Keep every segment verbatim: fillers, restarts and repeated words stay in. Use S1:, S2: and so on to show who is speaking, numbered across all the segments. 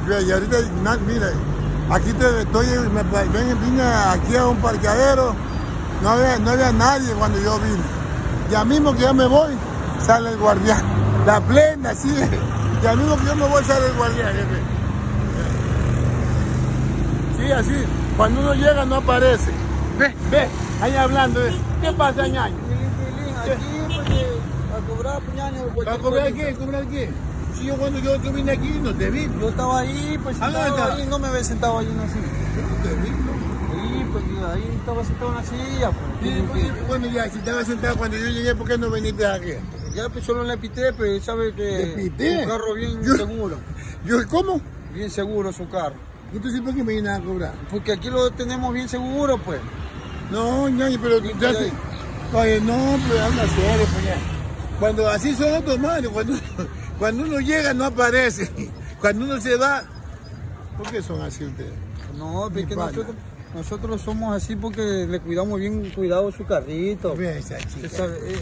S1: y ahorita, mira, aquí te, estoy, me, ven, vine aquí a un parqueadero, no había, no había nadie cuando yo vine. Ya mismo que yo me voy, sale el guardián. La plena, sí. Ya mismo que yo me voy, sale el guardián, jefe. Sí, así. Cuando uno llega no aparece. Ve, ve, ahí hablando. ¿Ve? ¿Qué pasa, ñaño?
S2: Aquí, porque a cobrar, ñaño.
S1: ¿A cobrar qué? ¿Cobrar qué? Si yo cuando yo, yo vine aquí no te vi.
S2: Yo estaba ahí, pues sentado ahí, no me había sentado ahí en una silla.
S1: Yo no te vi, ¿no?
S2: Sí, pues ahí estaba sentado en una silla. Pues.
S1: Sí, pues, bueno, ya, si estaba sentado cuando yo llegué, ¿por qué no viniste aquí?
S2: Ya, pues solo le pité, pero sabe que
S1: ¿Le pité?
S2: su carro bien
S1: yo,
S2: seguro.
S1: Yo, ¿cómo?
S2: Bien seguro su carro.
S1: Entonces, ¿por qué me vienen a cobrar?
S2: Porque aquí lo tenemos bien seguro, pues.
S1: No, ñaño, pero tú ya se... Oye, no, pues anda serio, pues ya. Cuando así son otros madres, cuando, cuando uno llega no aparece. Cuando uno se va, ¿por qué son así ustedes?
S2: No, es que nosotros, nosotros somos así porque le cuidamos bien cuidado su carrito.
S1: Mira esa chica.
S2: Sabe, eh,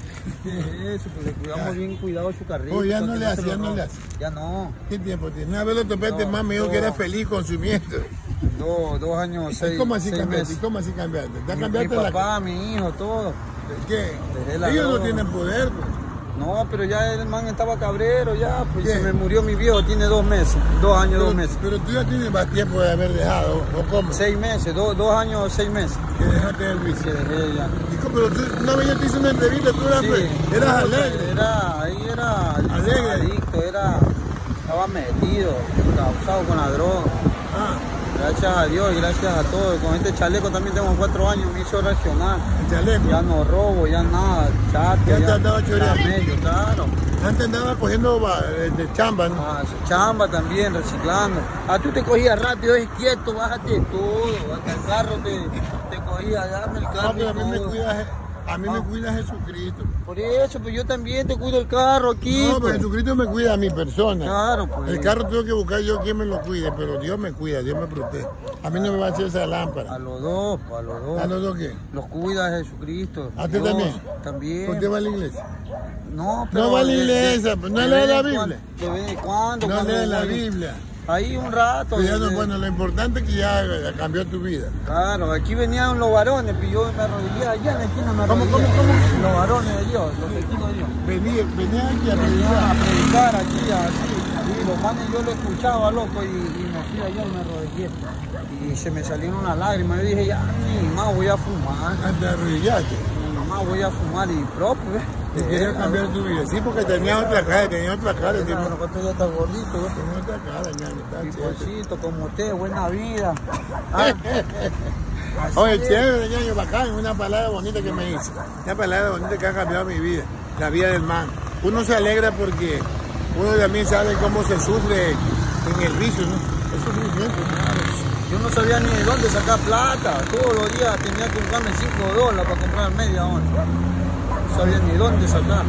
S2: eh, eso, pues le cuidamos ya. bien cuidado su carrito.
S1: Oh, ya no le hace, ya no le hace.
S2: Ya no.
S1: ¿Qué tiempo tiene? Una vez lo topaste
S2: no,
S1: más, me dijo
S2: no.
S1: que era feliz consumiendo.
S2: Dos, dos años, seis,
S1: ¿Cómo así
S2: seis
S1: cambiaste?
S2: meses.
S1: ¿Cómo así cambiaste? ¿Te
S2: Mi,
S1: cambiaste
S2: mi papá,
S1: la...
S2: mi hijo, todo.
S1: ¿Qué?
S2: La
S1: Ellos
S2: droga.
S1: no tienen poder, pues.
S2: No, pero ya el man estaba cabrero, ya, pues ¿qué? Se me murió mi viejo, tiene dos meses, dos años,
S1: pero,
S2: dos meses.
S1: Pero tú ya tienes más tiempo de haber dejado, ¿o cómo?
S2: Seis meses, do, dos años, seis meses.
S1: Que dejaste el vicio.
S2: Que dejé ya.
S1: Hijo, pero tú, una vez yo te hice una entrevista, tú eras,
S2: sí,
S1: pues, eras alegre.
S2: Era, ahí era
S1: alegre.
S2: Adicto, era, estaba metido, causado con la droga.
S1: Ah.
S2: Gracias a Dios y gracias a todos. Con este chaleco también tengo cuatro años, me hizo reaccionar.
S1: ¿El chaleco?
S2: Ya no robo, ya nada, chato.
S1: Ya,
S2: ya
S1: te andaba choreando.
S2: Medio, claro.
S1: Antes andaba cogiendo de chamba, ¿no?
S2: Ah, chamba también, reciclando. Ah, tú te cogías rápido, es quieto, bájate todo. Hasta el carro te, te cogía, dame el carro.
S1: No, pero a mí
S2: todo.
S1: me cuida, a mí
S2: ah.
S1: me cuida Jesucristo.
S2: Por eso, pues yo también te cuido el carro aquí.
S1: No, pero
S2: pues.
S1: Jesucristo me cuida a mi persona.
S2: Claro, pues.
S1: El carro tengo que buscar yo quien me lo cuide, pero Dios me cuida, Dios me protege. A mí no me va a hacer esa lámpara.
S2: A los dos, a los dos.
S1: ¿A los dos qué?
S2: Los cuida Jesucristo.
S1: ¿A ti
S2: Dios,
S1: también?
S2: También.
S1: ¿Usted va a la iglesia?
S2: No, pero...
S1: No va a la
S2: de,
S1: iglesia,
S2: de,
S1: pues no
S2: de
S1: lee la
S2: vez en
S1: Biblia.
S2: cuando, de vez en cuando.
S1: No
S2: cuando
S1: lee la
S2: voy.
S1: Biblia.
S2: Ahí un rato.
S1: Pues ya
S2: de,
S1: no,
S2: de,
S1: bueno, lo importante es que ya cambió tu vida.
S2: Claro, aquí venían los varones, y yo me arrodillé allá en la esquina, me
S1: ¿Cómo,
S2: arrodillé.
S1: cómo, cómo?
S2: Los varones de Dios, los testigos de Dios.
S1: Venía, venía aquí a
S2: Venían a
S1: predicar.
S2: predicar aquí, así. Y los manes yo lo escuchaba, loco, y, y me fui allá y me arrodillé. Y se me salieron unas lágrimas. Yo dije, ya, mi mamá, voy a fumar.
S1: Antes arrodillaste.
S2: Mi mamá, voy a fumar y propio, ¿ves?
S1: Y quería cambiar tu vida. Sí, porque tenía otra cara, tenía otra cara. Tenía
S2: Bueno, pues ya está gordito, ¿ves?
S1: otra cara, ñaño. Está
S2: Piponcito, como usted, buena vida. Ah,
S1: Oye,
S2: es.
S1: chévere, ñaño, bacán, una palabra bonita que me hizo. Una palabra bonita que ha cambiado mi vida, la vida del man. Uno se alegra porque uno también sabe cómo se sufre en el vicio, ¿no? Eso es sufrimiento.
S2: Yo no sabía ni de dónde sacar plata. Todos los días tenía que buscarme cinco dólares para comprar media onza. No sabía ni dónde sacar.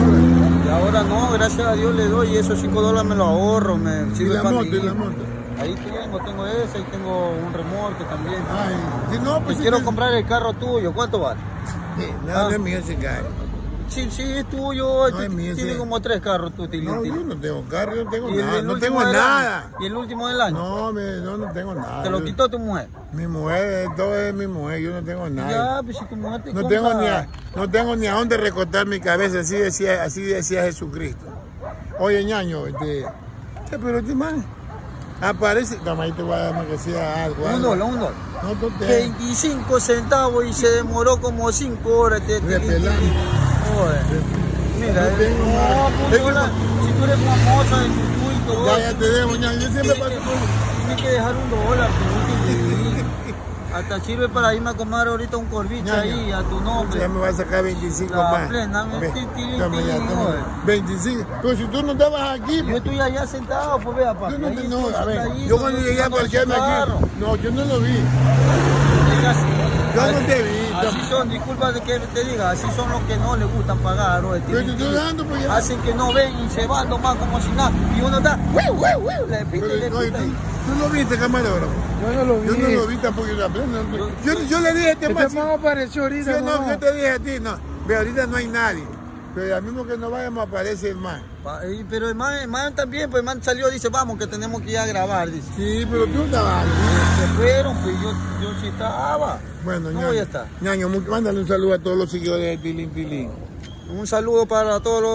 S2: Y ahora no, gracias a Dios le doy y esos cinco dólares me los ahorro. Me
S1: ¿Y
S2: sirve
S1: la
S2: para
S1: moto?
S2: mi-
S1: ¿Y la moto?
S2: Ahí tengo, tengo ese y tengo un remolque también.
S1: Ay, si no,
S2: Y
S1: pues...
S2: quiero
S1: si-
S2: comprar el carro tuyo, ¿cuánto vale?
S1: Sí, no, no es mío ese carro.
S2: Sí, sí, es tuyo,
S1: No, es mío,
S2: tiene
S1: sí.
S2: como tres carros tú, Tili.
S1: No, yo no tengo carro, yo no tengo
S2: Y el-
S1: nada.
S2: el
S1: No
S2: último
S1: tengo
S2: del
S1: nada.
S2: año. ¿Y el último del año?
S1: No, me, no, no tengo nada.
S2: ¿Te lo
S1: Yo-
S2: quitó tu mujer?
S1: Mi mujer, todo es mi mujer, yo no tengo nada.
S2: Ya, pues si tu mujer te
S1: No
S2: compra...
S1: tengo, ni a, no tengo ni a dónde recortar mi cabeza, así decía, así decía Jesucristo. Oye, ñaño, este, che, pero este man aparece, toma, ahí te voy a dar que sea algo.
S2: Un
S1: algo.
S2: dólar, un dólar.
S1: No, tú te...
S2: veinticinco centavos y se demoró como cinco horas. Te, te, te,
S1: Repelando.
S2: Joder. Mira,
S1: No
S2: eh,
S1: tengo
S2: no,
S1: nada.
S2: pues,
S1: Es que
S2: ahora,
S1: no-
S2: si tú eres famosa en circuito,
S1: Ya, ya te dejo, ñaño, yo siempre paso por...
S2: tienes que dejar un dólar. Pues, hasta sirve para irme a comer ahorita un corviche
S1: Ñaño,
S2: ahí a tu nombre.
S1: Ya me va a sacar veinticinco
S2: La
S1: más.
S2: plena, me
S1: Ve,
S2: ti, ti,
S1: toma
S2: ti,
S1: ya, toma.
S2: joder.
S1: veinticinco. Pero si tú no estabas aquí,
S2: Yo estoy allá sentado, pues vea, papá.
S1: yo no, te-
S2: ahí,
S1: no, a ver,
S2: ahí,
S1: yo cuando llegué a
S2: no,
S1: parquearme
S2: su
S1: aquí,
S2: carro.
S1: no, yo no lo vi.
S2: Diga así.
S1: Yo no te vi.
S2: Así son, disculpa de que te diga, así son los que no les gustan pagar, bro.
S1: Pero te estoy dando, pues ya.
S2: Hacen que no ven y se van nomás como si nada. Y uno está, ¡wiu, wiu, wiu! Le pita y le
S1: Pero, no,
S2: pita.
S1: tú, tú lo viste, camarógrafo.
S3: Yo no lo vi.
S1: Yo no lo vi tampoco. Yo, la plena, no- yo, yo le dije a este
S3: Este
S1: man,
S3: man apareció
S1: sí,
S3: ahorita.
S1: no,
S3: no.
S1: yo te dije a ti, no, ve, ahorita no hay nadie. Pero ya mismo que no vayamos aparece el man.
S2: Pa, y, pero el man, el man también, pues el man salió, dice, vamos, que tenemos que ir a grabar, dice.
S1: Sí, pero tú estabas ahí.
S2: Se fueron, pues yo, yo sí estaba.
S1: Bueno,
S2: no
S1: ñaño,
S2: voy a estar.
S1: Ñaño, mándale un saludo a todos los seguidores de Tilín Tilín.
S2: Un saludo para todos los...